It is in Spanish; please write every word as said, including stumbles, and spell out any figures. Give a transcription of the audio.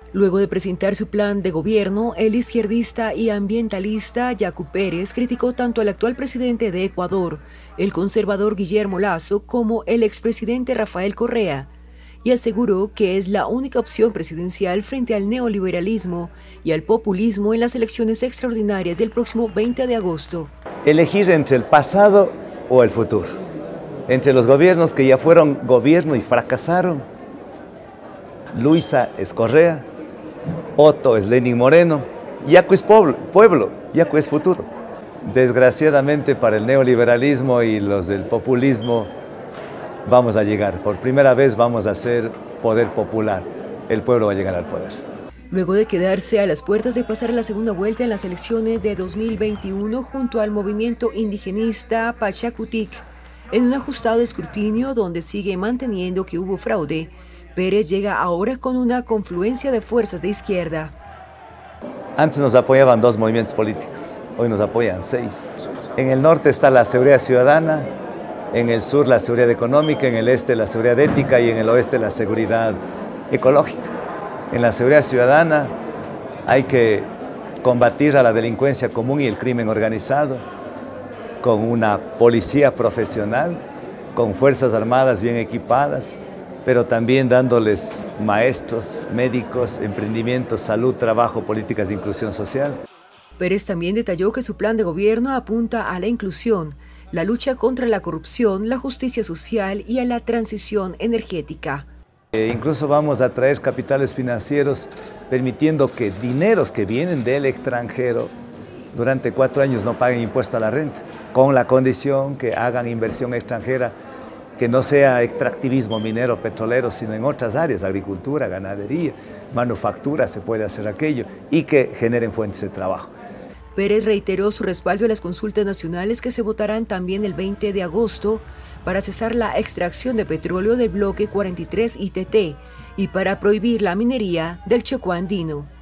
Luego de presentar su plan de gobierno, el izquierdista y ambientalista Yacu Pérez criticó tanto al actual presidente de Ecuador, el conservador Guillermo Lasso, como el expresidente Rafael Correa, y aseguró que es la única opción presidencial frente al neoliberalismo y al populismo en las elecciones extraordinarias del próximo veinte de agosto. Elegir entre el pasado o el futuro, entre los gobiernos que ya fueron gobierno y fracasaron. Luisa es Correa, Otto es Lenín Moreno, Yacu es pueblo, pueblo, Yacu es futuro. Desgraciadamente para el neoliberalismo y los del populismo vamos a llegar, por primera vez vamos a ser poder popular, el pueblo va a llegar al poder. Luego de quedarse a las puertas de pasar la segunda vuelta en las elecciones de dos mil veintiuno junto al movimiento indigenista Pachakutik, en un ajustado escrutinio donde sigue manteniendo que hubo fraude, Pérez llega ahora con una confluencia de fuerzas de izquierda. Antes nos apoyaban dos movimientos políticos, hoy nos apoyan seis. En el norte está la seguridad ciudadana, en el sur la seguridad económica, en el este la seguridad ética y en el oeste la seguridad ecológica. En la seguridad ciudadana hay que combatir a la delincuencia común y el crimen organizado con una policía profesional, con fuerzas armadas bien equipadas, pero también dándoles maestros, médicos, emprendimientos, salud, trabajo, políticas de inclusión social. Pérez también detalló que su plan de gobierno apunta a la inclusión, la lucha contra la corrupción, la justicia social y a la transición energética. E incluso vamos a traer capitales financieros permitiendo que dineros que vienen del extranjero durante cuatro años no paguen impuesto a la renta, con la condición que hagan inversión extranjera que no sea extractivismo minero, petrolero, sino en otras áreas, agricultura, ganadería, manufactura, se puede hacer aquello, y que generen fuentes de trabajo. Pérez reiteró su respaldo a las consultas nacionales que se votarán también el veinte de agosto para cesar la extracción de petróleo del bloque cuarenta y tres I T T y para prohibir la minería del Chocó andino.